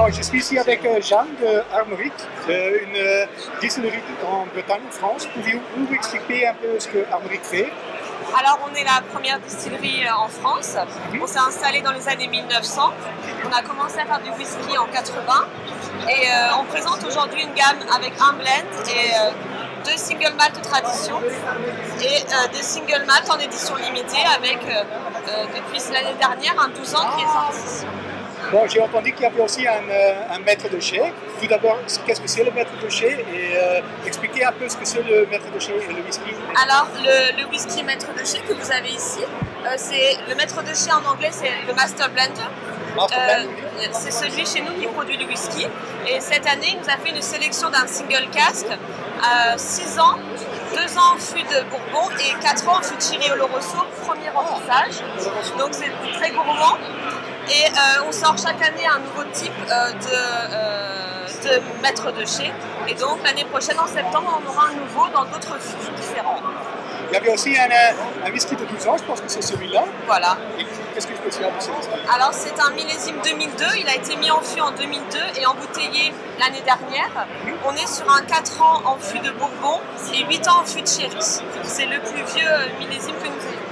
Bon, je suis ici avec Jeanne de Armorique, une distillerie en Bretagne, en France. Pouvez-vous nous expliquer un peu ce que Armorique fait? Alors, on est la première distillerie en France. On s'est installé dans les années 1900. On a commencé à faire du whisky en 80. Et on présente aujourd'hui une gamme avec un blend et deux single malt tradition et des single malt en édition limitée avec, depuis l'année dernière, un 12 ans qui est sorti. Bon, j'ai entendu qu'il y avait aussi un maître de chai. Tout d'abord, qu'est-ce que c'est le maître de chai et expliquez un peu ce que c'est le maître de chai et le whisky. Alors, le whisky maître de chai que vous avez ici, c'est le maître de chai en anglais, c'est le master blender. C'est celui chez nous qui produit le whisky. Et cette année, il nous a fait une sélection d'un single cask, 6 ans, 2 ans en fût de Bourbon et 4 ans en fût de Chiri Oloroso, premier remplissage. Donc c'est très gourmand. Et on sort chaque année un nouveau type de maître de chai. Et donc l'année prochaine, en septembre, on aura un nouveau dans d'autres fûts différents. Il y avait aussi un whisky de 12 ans, je pense que c'est celui-là. Voilà. Qu'est-ce que je peux dire de ce whisky? Alors c'est un millésime 2002, il a été mis en fût en 2002 et embouteillé l'année dernière. On est sur un 4 ans en fût de Bourbon et 8 ans en fût de Sherry. C'est le plus vieux millésime que nous ayons.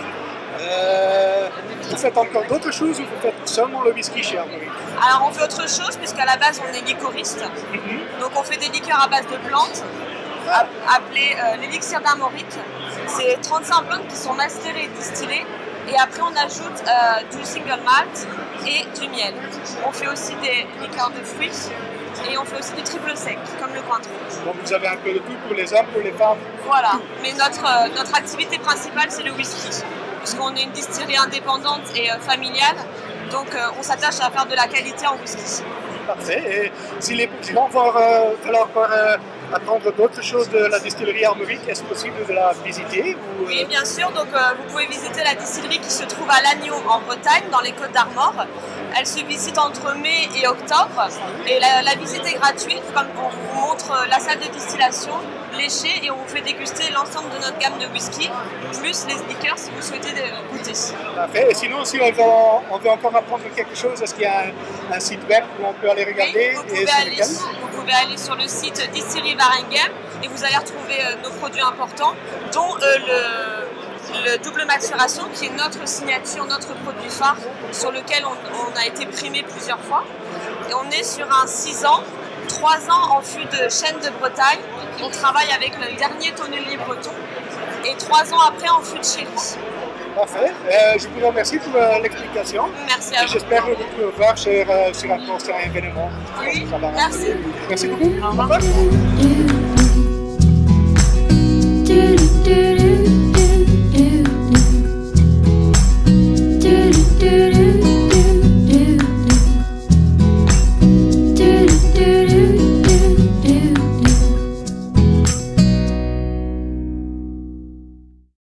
Vous faites encore d'autres choses ou vous faites seulement le whisky chez Armorique? Alors on fait autre chose puisqu'à la base on est liquoriste. Donc on fait des liqueurs à base de plantes appelées l'élixir d'Armorique. C'est 35 plantes qui sont macérées et distillées. Et après on ajoute du single malt et du miel. On fait aussi des liqueurs de fruits et on fait aussi du triple sec, comme le Cointreau. Donc vous avez un peu de tout pour les hommes, pour les femmes? Voilà, mais notre activité principale c'est le whisky, puisqu'on est une distillerie indépendante et familiale, donc on s'attache à faire de la qualité en whisky. Parfait. Et si les gens vont falloir apprendre d'autres choses de la distillerie Armorique, est-ce possible de la visiter ou, Oui, bien sûr. Donc, vous pouvez visiter la distillerie qui se trouve à Lannion en Bretagne, dans les Côtes d'Armor. Elle se visite entre mai et octobre. Et la visite est gratuite. Comme on vous montre la salle de distillation, les chais, et on vous fait déguster l'ensemble de notre gamme de whisky, plus les liqueurs si vous souhaitez goûter. Parfait. Et sinon, si on veut encore apprendre quelque chose, est-ce qu'il y a un site web où on peut aller regarder? Oui, vous pouvez aller sur le site Distillerie Waregem et vous allez retrouver nos produits importants, dont le double maturation qui est notre signature, notre produit phare sur lequel on a été primé plusieurs fois. Et on est sur un 6 ans, 3 ans en fût de chêne de Bretagne. On travaille avec le dernier tonnelier breton et 3 ans après en fût de Sherry. Parfait. Je vous remercie pour l'explication. Merci à vous. J'espère vous revoir sur un prochain événement. Oui, merci. Merci beaucoup. Au revoir. Au revoir.